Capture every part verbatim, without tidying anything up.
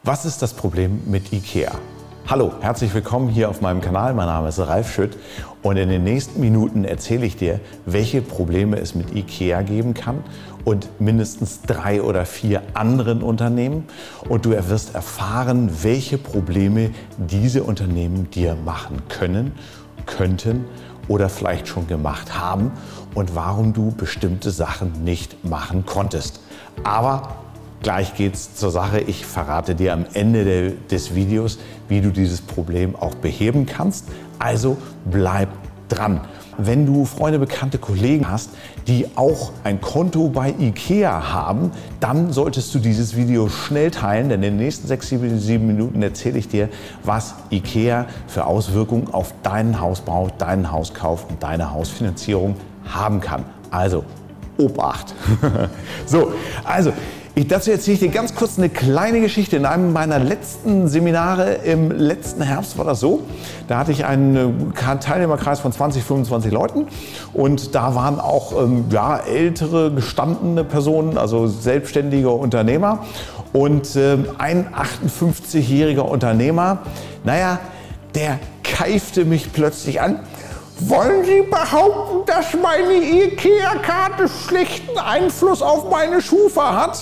Was ist das Problem mit IKEA? Hallo, herzlich willkommen hier auf meinem Kanal. Mein Name ist Ralf Schütt und in den nächsten Minuten erzähle ich dir, welche Probleme es mit IKEA geben kann und mindestens drei oder vier anderen Unternehmen. Und du wirst erfahren, welche Probleme diese Unternehmen dir machen können, könnten oder vielleicht schon gemacht haben und warum du bestimmte Sachen nicht machen konntest. Aber gleich geht's zur Sache. Ich verrate dir am Ende de, des Videos, wie du dieses Problem auch beheben kannst. Also bleib dran. Wenn du Freunde, Bekannte, Kollegen hast, die auch ein Konto bei IKEA haben, dann solltest du dieses Video schnell teilen, denn in den nächsten sechs, sieben Minuten erzähle ich dir, was IKEA für Auswirkungen auf deinen Hausbau, deinen Hauskauf und deine Hausfinanzierung haben kann. Also Obacht! So, also Ich, dazu erzähle ich dir ganz kurz eine kleine Geschichte. In einem meiner letzten Seminare im letzten Herbst war das so. Da hatte ich einen Teilnehmerkreis von zwanzig, fünfundzwanzig Leuten und da waren auch ähm, ja, ältere, gestandene Personen, also selbstständige Unternehmer und ähm, ein achtundfünfzigjähriger Unternehmer, naja, der keifte mich plötzlich an. Wollen Sie behaupten, dass meine IKEA-Karte schlechten Einfluss auf meine Schufa hat?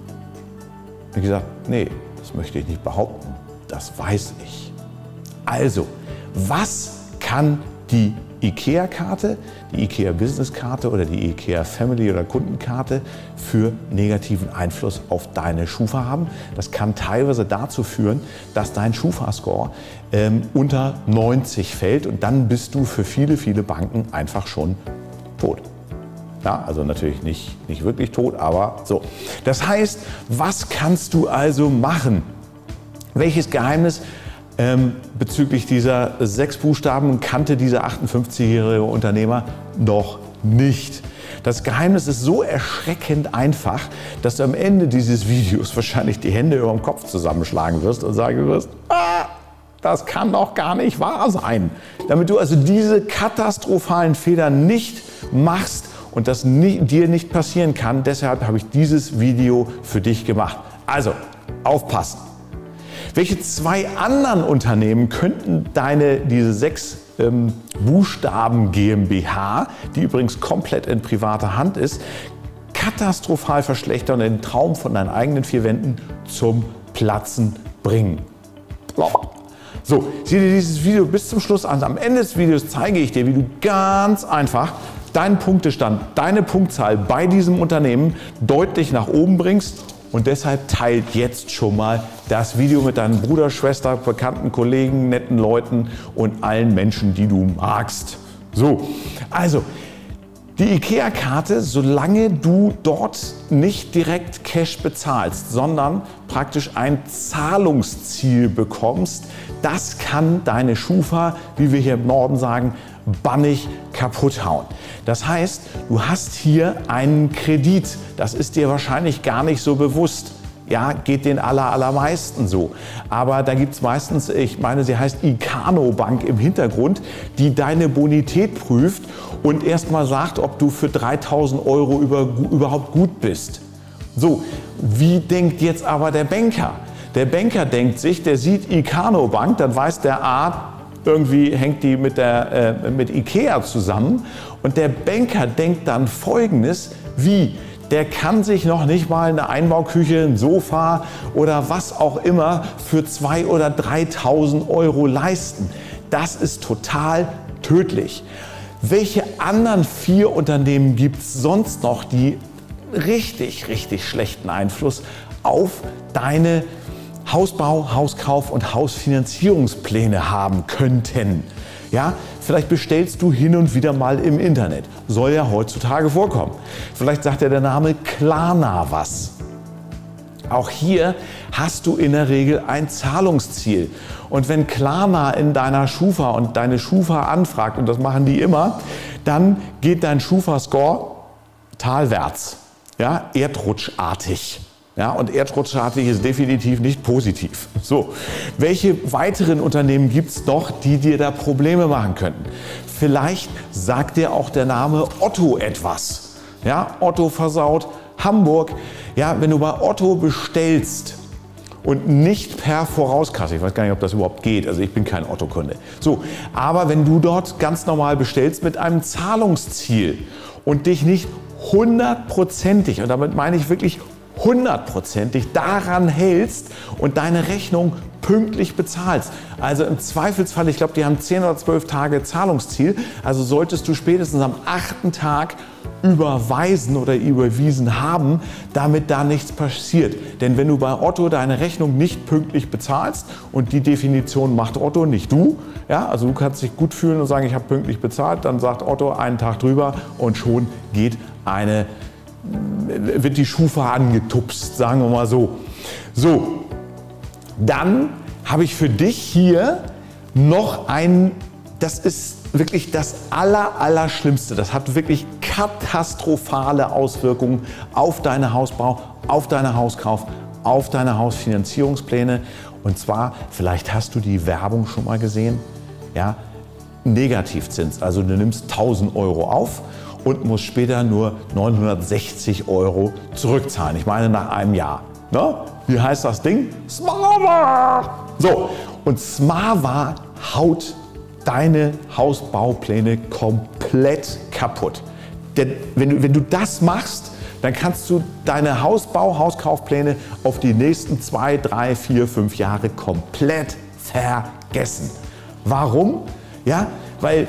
Ich habe gesagt, nee, das möchte ich nicht behaupten. Das weiß ich. Also, was kann die IKEA-Karte, die IKEA-Business-Karte oder die IKEA-Family- oder Kundenkarte für negativen Einfluss auf deine Schufa haben? Das kann teilweise dazu führen, dass dein Schufa-Score ähm, unter neunzig fällt und dann bist du für viele, viele Banken einfach schon tot. Ja, also natürlich nicht, nicht wirklich tot, aber so. Das heißt, was kannst du also machen? Welches Geheimnis ähm, bezüglich dieser sechs Buchstaben kannte dieser achtundfünfzigjährige Unternehmer noch nicht? Das Geheimnis ist so erschreckend einfach, dass du am Ende dieses Videos wahrscheinlich die Hände über dem Kopf zusammenschlagen wirst und sagen wirst, ah, das kann doch gar nicht wahr sein. Damit du also diese katastrophalen Fehler nicht machst, und das nie, dir nicht passieren kann, deshalb habe ich dieses Video für dich gemacht. Also, aufpassen. Welche zwei anderen Unternehmen könnten deine, diese sechs ähm, Buchstaben GmbH, die übrigens komplett in privater Hand ist, katastrophal verschlechtern und den Traum von deinen eigenen vier Wänden zum Platzen bringen? So, sieh dir dieses Video bis zum Schluss an. Am Ende des Videos zeige ich dir, wie du ganz einfach deinen Punktestand, deine Punktzahl bei diesem Unternehmen deutlich nach oben bringst und deshalb teilt jetzt schon mal das Video mit deinem Bruder, Schwester, Bekannten, Kollegen, netten Leuten und allen Menschen, die du magst. So, also die IKEA-Karte, solange du dort nicht direkt Cash bezahlst, sondern praktisch ein Zahlungsziel bekommst, das kann deine Schufa, wie wir hier im Norden sagen, bannig kaputt hauen. Das heißt, du hast hier einen Kredit. Das ist dir wahrscheinlich gar nicht so bewusst. Ja, geht den aller, allermeisten so. Aber da gibt es meistens, ich meine, sie heißt Icano Bank im Hintergrund, die deine Bonität prüft und erstmal sagt, ob du für dreitausend Euro über, überhaupt gut bist. So, wie denkt jetzt aber der Banker? Der Banker denkt sich, der sieht Icano Bank, dann weiß der A, irgendwie hängt die mit, der, äh, mit IKEA zusammen und der Banker denkt dann Folgendes, wie, der kann sich noch nicht mal eine Einbauküche, ein Sofa oder was auch immer für zweitausend oder dreitausend Euro leisten. Das ist total tödlich. Welche anderen vier Unternehmen gibt es sonst noch, die richtig, richtig schlechten Einfluss auf deine Hausbau, Hauskauf und Hausfinanzierungspläne haben könnten? Ja, vielleicht bestellst du hin und wieder mal im Internet. Soll ja heutzutage vorkommen. Vielleicht sagt ja der Name Klarna was. Auch hier hast du in der Regel ein Zahlungsziel. Und wenn Klarna in deiner Schufa und deine Schufa anfragt, und das machen die immer, dann geht dein Schufa-Score talwärts, ja, erdrutschartig. Ja, und erdrutschartig ist definitiv nicht positiv. So, welche weiteren Unternehmen gibt es noch, die dir da Probleme machen könnten? Vielleicht sagt dir auch der Name Otto etwas. Ja, Otto versaut, Hamburg. Ja, wenn du bei Otto bestellst und nicht per Vorauskasse. Ich weiß gar nicht, ob das überhaupt geht. Also ich bin kein Otto-Kunde. So, aber wenn du dort ganz normal bestellst mit einem Zahlungsziel und dich nicht hundertprozentig, und damit meine ich wirklich hundertprozentig, daran hältst und deine Rechnung pünktlich bezahlst. Also im Zweifelsfall, ich glaube, die haben zehn oder zwölf Tage Zahlungsziel, also solltest du spätestens am achten Tag überweisen oder überwiesen haben, damit da nichts passiert. Denn wenn du bei Otto deine Rechnung nicht pünktlich bezahlst, und die Definition macht Otto, nicht du, ja, also du kannst dich gut fühlen und sagen, ich habe pünktlich bezahlt, dann sagt Otto einen Tag drüber und schon geht eine, wird die Schufa angetupst, sagen wir mal so. So, dann habe ich für dich hier noch ein, das ist wirklich das aller, Allerschlimmste. Das hat wirklich katastrophale Auswirkungen auf deinen Hausbau, auf deinen Hauskauf, auf deine Hausfinanzierungspläne. Und zwar, vielleicht hast du die Werbung schon mal gesehen, ja, Negativzins. Also du nimmst tausend Euro auf und musst später nur neunhundertsechzig Euro zurückzahlen. Ich meine nach einem Jahr. Ne? Wie heißt das Ding? Smava! So, und Smava haut deine Hausbaupläne komplett kaputt. Denn wenn du, wenn du das machst, dann kannst du deine Hausbau-, Hauskaufpläne auf die nächsten zwei, drei, vier, fünf Jahre komplett vergessen. Warum? Ja, weil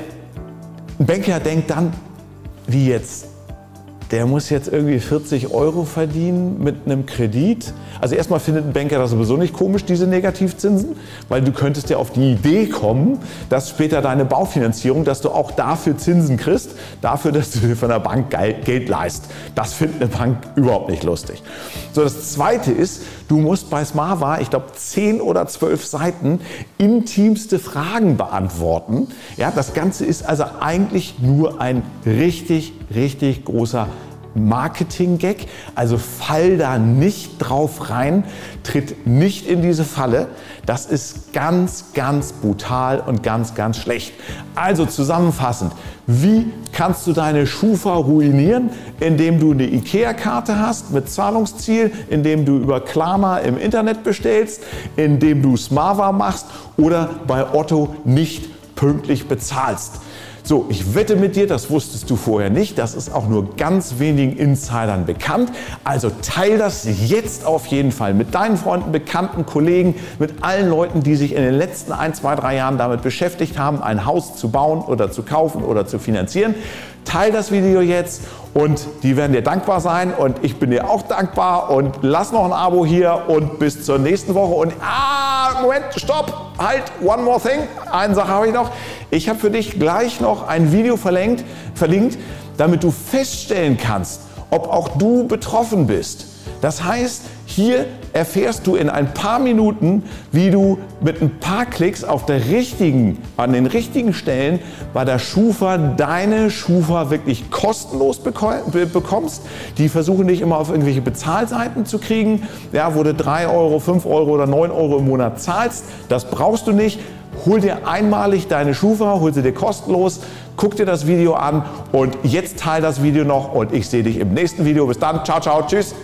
ein Banker denkt dann, wie jetzt? Der muss jetzt irgendwie vierzig Euro verdienen mit einem Kredit. Also erstmal findet ein Banker das sowieso nicht komisch, diese Negativzinsen, weil du könntest ja auf die Idee kommen, dass später deine Baufinanzierung, dass du auch dafür Zinsen kriegst, dafür, dass du dir von der Bank Geld leist. Das findet eine Bank überhaupt nicht lustig. So, das Zweite ist, du musst bei Smava, ich glaube zehn oder zwölf Seiten, intimste Fragen beantworten. Ja, das Ganze ist also eigentlich nur ein richtig, richtig großer Marketing-Gag, also fall da nicht drauf rein, tritt nicht in diese Falle. Das ist ganz, ganz brutal und ganz, ganz schlecht. Also zusammenfassend, wie kannst du deine Schufa ruinieren? Indem du eine IKEA-Karte hast mit Zahlungsziel, indem du über Klarna im Internet bestellst, indem du Smava machst oder bei Otto nicht pünktlich bezahlst. So, ich wette mit dir, das wusstest du vorher nicht, das ist auch nur ganz wenigen Insidern bekannt. Also teil das jetzt auf jeden Fall mit deinen Freunden, Bekannten, Kollegen, mit allen Leuten, die sich in den letzten ein, zwei, drei Jahren damit beschäftigt haben, ein Haus zu bauen oder zu kaufen oder zu finanzieren. Teil das Video jetzt und die werden dir dankbar sein und ich bin dir auch dankbar und lass noch ein Abo hier und bis zur nächsten Woche und ah, Moment, stopp, halt, one more thing, eine Sache habe ich noch. Ich habe für dich gleich noch ein Video verlinkt, verlinkt, damit du feststellen kannst, ob auch du betroffen bist. Das heißt, hier erfährst du in ein paar Minuten, wie du mit ein paar Klicks auf der richtigen, an den richtigen Stellen bei der Schufa deine Schufa wirklich kostenlos bekommst. Die versuchen dich immer auf irgendwelche Bezahlseiten zu kriegen, ja, wo du drei Euro, fünf Euro oder neun Euro im Monat zahlst. Das brauchst du nicht. Hol dir einmalig deine Schufa, hol sie dir kostenlos, guck dir das Video an und jetzt teile das Video noch und ich sehe dich im nächsten Video. Bis dann, ciao, ciao, tschüss.